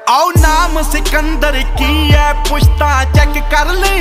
आओ नाम सिकंदर की है पुश्ता चेक कर ले